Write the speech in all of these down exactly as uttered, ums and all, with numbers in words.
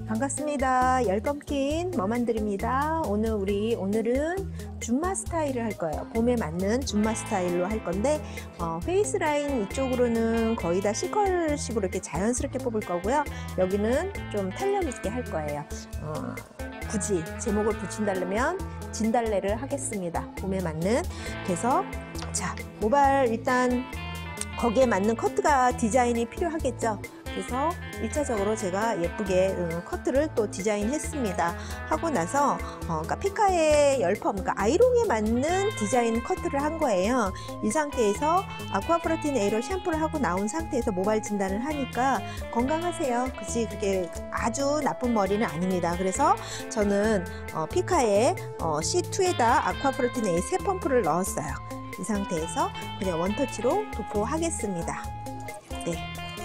반갑습니다. 열검킨 머만들입니다. 오늘 우리 오늘은 줌마 스타일을 할 거예요. 봄에 맞는 줌마 스타일로 할 건데 어, 페이스 라인 이쪽으로는 거의 다 C컬식으로 이렇게 자연스럽게 뽑을 거고요. 여기는 좀 탄력 있게 할 거예요. 어, 굳이 제목을 붙인다면 진달래를 하겠습니다. 봄에 맞는. 그래서 자, 모발 일단 거기에 맞는 커트가 디자인이 필요하겠죠. 그래서 일 차적으로 제가 예쁘게 음, 커트를 또 디자인했습니다. 하고 나서 어, 그러니까 피카의 열펌, 그러니까 아이롱에 맞는 디자인 커트를 한 거예요. 이 상태에서 아쿠아프로틴 에이로 샴푸를 하고 나온 상태에서 모발 진단을 하니까 건강하세요. 그치, 그게 아주 나쁜 머리는 아닙니다. 그래서 저는 어, 피카의 어, 씨투에다 아쿠아프로틴 에이 세 펌프를 넣었어요. 이 상태에서 그냥 원터치로 도포하겠습니다. 네.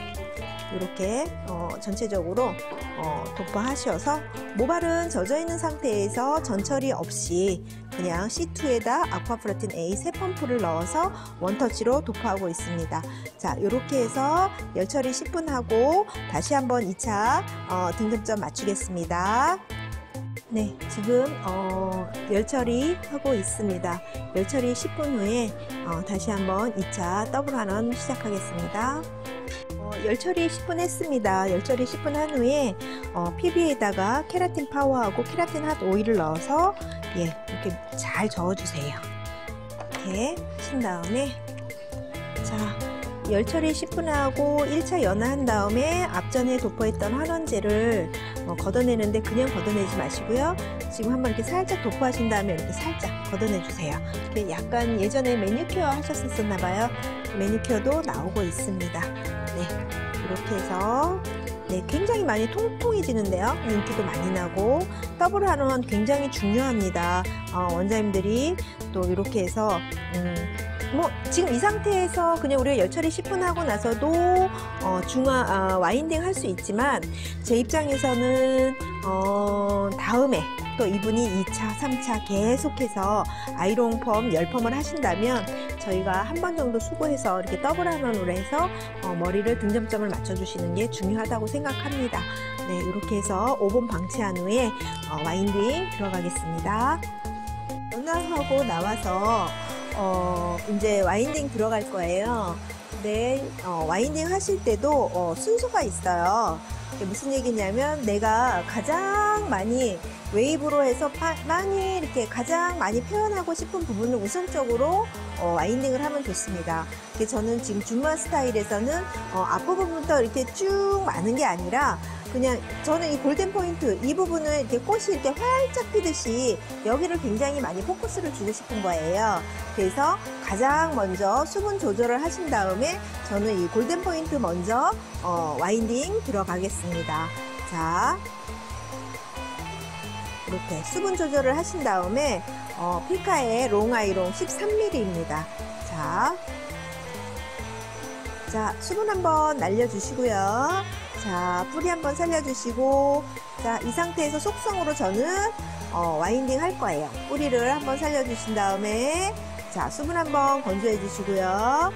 이렇게 어, 전체적으로 어, 도포하셔서 모발은 젖어 있는 상태에서 전처리 없이 그냥 씨투에다 아쿠아프로틴 에이 세 펌프를 넣어서 원터치로 도포하고 있습니다. 자, 이렇게 해서 열처리 십 분 하고 다시 한번 이 차 어, 등급점 맞추겠습니다. 네, 지금 어, 열처리 하고 있습니다. 열처리 십 분 후에 어, 다시 한번 이 차 더블 환원 시작하겠습니다. 어, 열처리 십 분 했습니다. 열처리 십 분 한 후에 어, 피부에다가 케라틴 파워하고 케라틴 핫 오일을 넣어서 예, 이렇게 잘 저어주세요. 이렇게 신 다음에 자, 열처리 십 분 하고 일 차 연화한 다음에 앞전에 도포했던 환원제를 어, 걷어내는데 그냥 걷어내지 마시고요. 지금 한번 이렇게 살짝 도포하신 다음에 이렇게 살짝 걷어내주세요. 이렇게 약간 예전에 매니큐어 하셨었나 봐요. 매니큐어도 나오고 있습니다. 네, 이렇게 해서 네, 굉장히 많이 통통해지는데요. 윤기도 많이 나고 더블 환원 굉장히 중요합니다. 어, 원장님들이 또 이렇게 해서 음, 뭐 지금 이 상태에서 그냥 우리가 열처리 십 분 하고 나서도 어, 중화 어, 와인딩 할 수 있지만 제 입장에서는 어, 다음에 또 이분이 이 차, 삼 차 계속해서 아이롱 펌, 열펌을 하신다면 저희가 한 번 정도 수고해서 이렇게 더블 환원으로 해서 어, 머리를 등점점을 맞춰주시는 게 중요하다고 생각합니다. 네, 이렇게 해서 오 분 방치한 후에 어, 와인딩 들어가겠습니다. 연화하고 나와서 어, 이제 와인딩 들어갈 거예요. 근데 어, 와인딩 하실 때도 어, 순서가 있어요. 이게 무슨 얘기냐면 내가 가장 많이 웨이브로 해서 파, 많이 이렇게 가장 많이 표현하고 싶은 부분을 우선적으로 어, 와인딩을 하면 좋습니다. 이게 저는 지금 줌마 스타일에서는 어, 앞부분부터 이렇게 쭉 많은 게 아니라 그냥 저는 이 골든 포인트 이 부분을 이렇게 꽃이 이렇게 활짝 피듯이 여기를 굉장히 많이 포커스를 주고 싶은 거예요. 그래서 가장 먼저 수분 조절을 하신 다음에 저는 이 골든 포인트 먼저 어, 와인딩 들어가겠습니다. 자, 이렇게 수분 조절을 하신 다음에 어, 피카의 롱 아이롱 십삼 밀리미터입니다. 자, 자, 수분 한번 날려주시고요. 자, 뿌리 한번 살려주시고, 자, 이 상태에서 속성으로 저는 어, 와인딩 할 거예요. 뿌리를 한번 살려주신 다음에 자, 수분 한번 건조해 주시고요.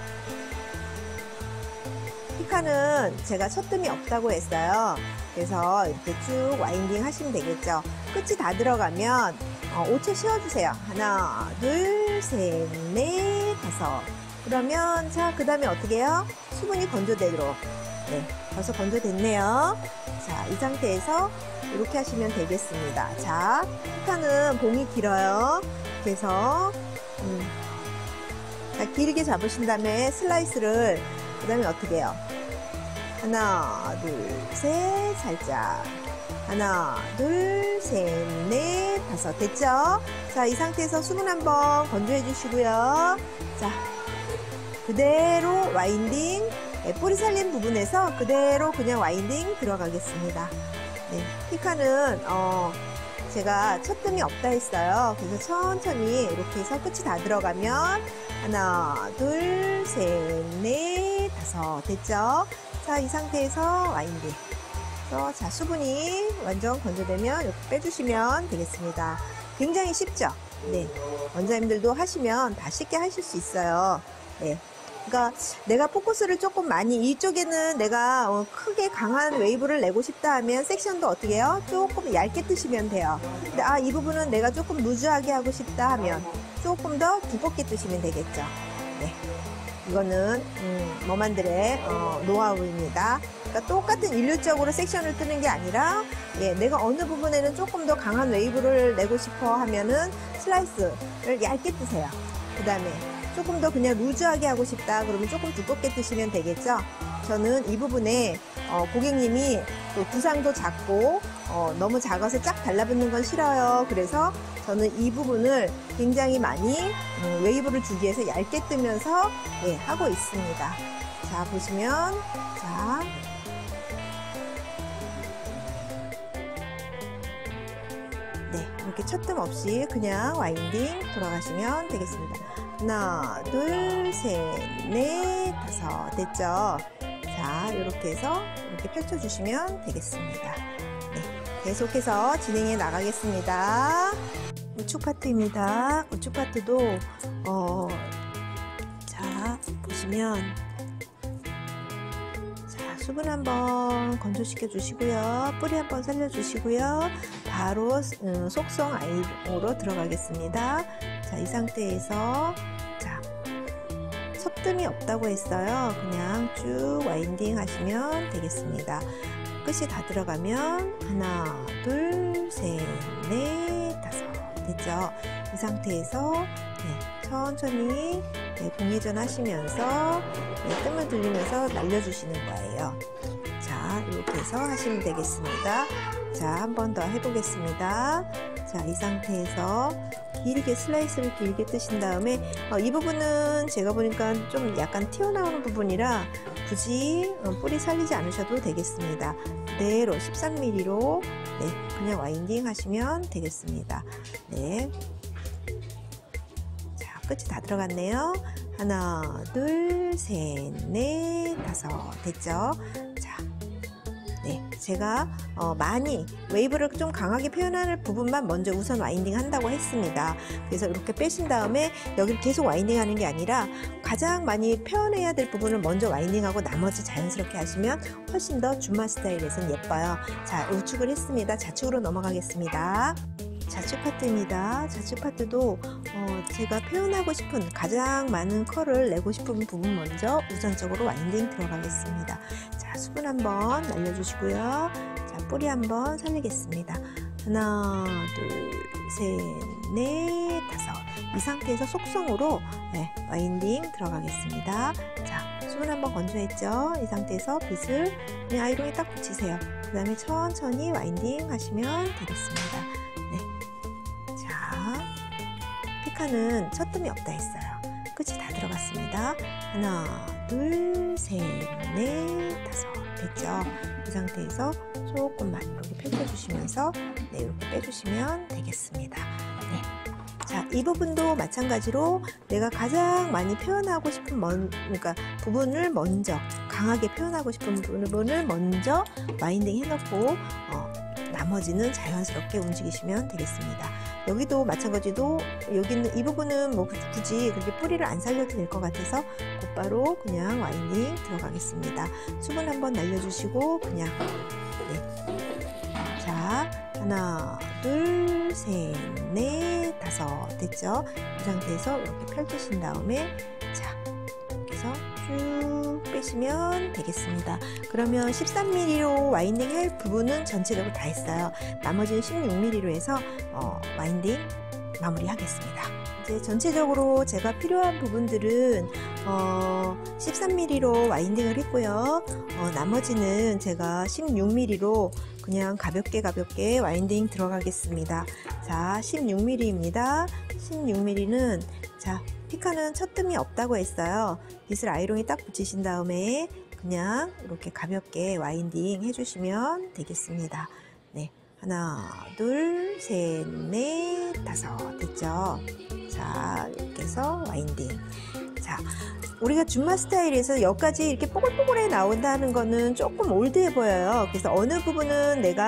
피카는 제가 첫뜸이 없다고 했어요. 그래서 이렇게 쭉 와인딩 하시면 되겠죠. 끝이 다 들어가면 어, 오 초 쉬어주세요. 하나, 둘, 셋, 넷, 다섯. 그러면 자, 그 다음에 어떻게 해요? 수분이 건조되도록. 네, 벌써 건조됐네요. 자, 이 상태에서 이렇게 하시면 되겠습니다. 자, 피카는 봉이 길어요. 그래서 음, 자, 길게 잡으신 다음에 슬라이스를 그 다음에 어떻게 해요? 하나, 둘, 셋, 살짝. 하나, 둘, 셋, 넷, 다섯. 됐죠? 자, 이 상태에서 수분 한번 건조해 주시고요. 자, 그대로 와인딩, 네, 뿌리 살린 부분에서 그대로 그냥 와인딩 들어가겠습니다. 네, 피카는 어, 제가 첫뜸이 없다 했어요. 그래서 천천히 이렇게 해서 끝이 다 들어가면 하나, 둘, 셋, 넷, 다섯. 됐죠? 자, 이 상태에서 와인딩. 그래서 자, 수분이 완전 건조되면 이렇게 빼주시면 되겠습니다. 굉장히 쉽죠? 네, 원장님들도 하시면 다 쉽게 하실 수 있어요. 네. 그러니까 내가 포커스를 조금 많이 이쪽에는 내가 어, 크게 강한 웨이브를 내고 싶다 하면 섹션도 어떻게 해요? 조금 얇게 뜨시면 돼요. 근데 아, 이 부분은 내가 조금 루즈하게 하고 싶다 하면 조금 더 두껍게 뜨시면 되겠죠. 네. 이거는 음, 머만들의 어, 노하우입니다. 그러니까 똑같은 일률적으로 섹션을 뜨는 게 아니라 예, 내가 어느 부분에는 조금 더 강한 웨이브를 내고 싶어 하면은 슬라이스를 얇게 뜨세요. 그 다음에 조금 더 그냥 루즈하게 하고 싶다 그러면 조금 두껍게 뜨시면 되겠죠. 저는 이 부분에 어, 고객님이 또 두상도 작고 어, 너무 작아서 쫙 달라붙는 건 싫어요. 그래서 저는 이 부분을 굉장히 많이 음, 웨이브를 주기 위해서 얇게 뜨면서 예, 하고 있습니다. 자, 보시면 자 네, 이렇게 첫 뜸 없이 그냥 와인딩 돌아가시면 되겠습니다. 하나, 둘, 셋, 넷, 다섯. 됐죠? 자, 이렇게 해서 이렇게 펼쳐주시면 되겠습니다. 네, 계속해서 진행해 나가겠습니다. 우측 파트입니다. 우측 파트도 어, 자, 보시면 자, 수분 한번 건조시켜 주시고요. 뿌리 한번 살려 주시고요. 바로 음, 속성 아이로 들어가겠습니다. 자, 이 상태에서 자, 섭뜸이 없다고 했어요. 그냥 쭉 와인딩 하시면 되겠습니다. 끝이 다 들어가면 하나, 둘, 셋, 넷, 다섯. 됐죠? 이 상태에서 네, 천천히 네, 공회전 하시면서 네, 뜸을 들리면서 날려주시는 거예요. 자, 이렇게 해서 하시면 되겠습니다. 자, 한 번 더 해보겠습니다. 자, 이 상태에서 길게 슬라이스를 길게 뜨신 다음에 어, 이 부분은 제가 보니까 좀 약간 튀어나오는 부분이라 굳이 어, 뿌리 살리지 않으셔도 되겠습니다. 그대로 십삼 밀리미터로 네, 그냥 와인딩 하시면 되겠습니다. 네. 자, 끝이 다 들어갔네요. 하나, 둘, 셋, 넷, 다섯. 됐죠? 자, 네, 제가 어, 많이 웨이브를 좀 강하게 표현하는 부분만 먼저 우선 와인딩 한다고 했습니다. 그래서 이렇게 빼신 다음에 여기를 계속 와인딩 하는 게 아니라 가장 많이 표현해야 될 부분을 먼저 와인딩하고 나머지 자연스럽게 하시면 훨씬 더 줌마 스타일에서는 예뻐요. 자, 우측을 했습니다. 좌측으로 넘어가겠습니다. 좌측 파트입니다. 좌측 파트도 어, 제가 표현하고 싶은 가장 많은 컬을 내고 싶은 부분 먼저 우선적으로 와인딩 들어가겠습니다. 자, 수분 한번 날려주시고요. 자, 뿌리 한번 살리겠습니다. 하나, 둘, 셋, 넷, 다섯. 이 상태에서 속성으로 네, 와인딩 들어가겠습니다. 자, 수분 한번 건조했죠? 이 상태에서 빗을 그냥 아이롱에 딱 붙이세요. 그 다음에 천천히 와인딩 하시면 되겠습니다. 네. 자, 피카는 첫 뜸이 없다 했어요. 끝이 다 들어갔습니다. 하나, 둘, 셋, 넷, 다섯. 됐죠? 이 상태에서 조금만 이렇게 펼쳐주시면서 네, 이렇게 빼주시면 되겠습니다. 네. 자, 이 부분도 마찬가지로 내가 가장 많이 표현하고 싶은 먼, 그러니까 부분을 먼저 강하게 표현하고 싶은 부분을 먼저 와인딩 해놓고 어, 나머지는 자연스럽게 움직이시면 되겠습니다. 여기도 마찬가지로 여기는 이 부분은 뭐 굳이 그렇게 뿌리를 안 살려도 될 것 같아서 곧바로 그냥 와인딩 들어가겠습니다. 수분 한번 날려주시고 그냥 네. 자, 하나, 둘, 셋, 넷, 다섯. 됐죠? 이 상태에서 이렇게 펼치신 다음에 자, 그래서 쭉 빼시면 되겠습니다. 그러면 십삼 밀리미터로 와인딩 할 부분은 전체적으로 다 했어요. 나머지는 십육 밀리미터로 해서 어, 와인딩 마무리 하겠습니다. 이제 전체적으로 제가 필요한 부분들은 어, 십삼 밀리미터로 와인딩을 했고요. 어, 나머지는 제가 십육 밀리미터로 그냥 가볍게 가볍게 와인딩 들어가겠습니다. 자, 십육 밀리미터입니다. 십육 밀리미터는 자, 피카는 첫 뜸이 없다고 했어요. 빗을 아이롱에 딱 붙이신 다음에 그냥 이렇게 가볍게 와인딩 해주시면 되겠습니다. 네, 하나, 둘, 셋, 넷, 다섯. 됐죠? 자, 이렇게 해서 와인딩. 자, 우리가 줌마 스타일에서 여기까지 이렇게 뽀글뽀글해 나온다는 거는 조금 올드해 보여요. 그래서 어느 부분은 내가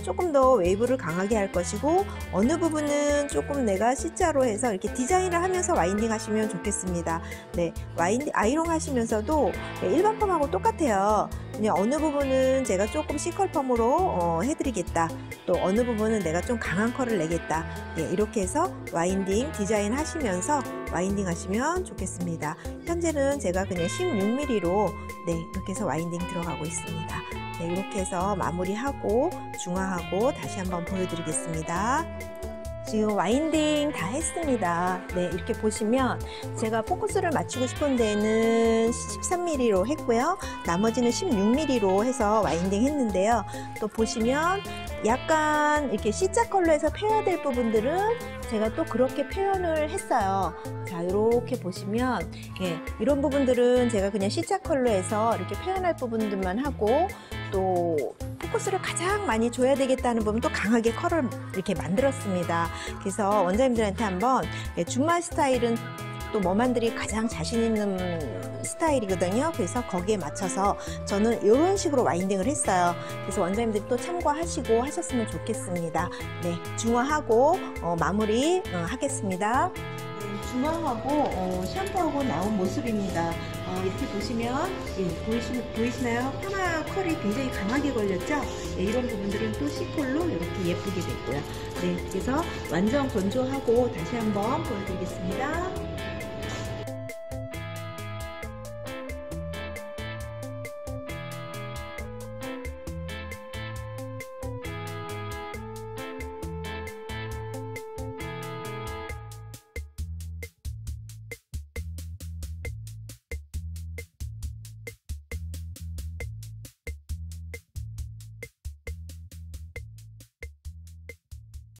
조금 더 웨이브를 강하게 할 것이고, 어느 부분은 조금 내가 C자로 해서 이렇게 디자인을 하면서 와인딩 하시면 좋겠습니다. 네, 와인딩 아이롱 하시면서도 일반 펌하고 똑같아요. 그냥 어느 부분은 제가 조금 C컬 펌으로 어, 해드리겠다, 또 어느 부분은 내가 좀 강한 컬을 내겠다. 예, 이렇게 해서 와인딩 디자인 하시면서 와인딩 하시면 좋겠습니다. 현재는 제가 그냥 십육 밀리미터로 네, 이렇게 해서 와인딩 들어가고 있습니다. 네, 이렇게 해서 마무리하고 중화하고 다시 한번 보여드리겠습니다. 지금 와인딩 다 했습니다. 네, 이렇게 보시면 제가 포커스를 맞추고 싶은 데는 십삼 밀리미터로 했고요. 나머지는 십육 밀리미터로 해서 와인딩 했는데요. 또 보시면 약간 이렇게 C자 컬러 해서 표현될 부분들은 제가 또 그렇게 표현을 했어요. 자, 이렇게 보시면 예, 이런 부분들은 제가 그냥 C자 컬러 해서 이렇게 표현할 부분들만 하고, 또 포커스를 가장 많이 줘야 되겠다는 부분 또 강하게 컬을 이렇게 만들었습니다. 그래서 원장님들한테 한번 예, 줌마 스타일은 또 머만들이 가장 자신 있는 스타일이거든요. 그래서 거기에 맞춰서 저는 이런 식으로 와인딩을 했어요. 그래서 원장님들이 또 참고하시고 하셨으면 좋겠습니다. 네, 중화하고 어, 마무리 어, 하겠습니다. 네, 중화하고 어, 샴푸하고 나온 모습입니다. 어, 이렇게 보시면 예, 보이시, 보이시나요? 파마 컬이 굉장히 강하게 걸렸죠? 네, 이런 부분들은 또 C컬로 이렇게 예쁘게 됐고요. 네, 그래서 완전 건조하고 다시 한번 보여드리겠습니다.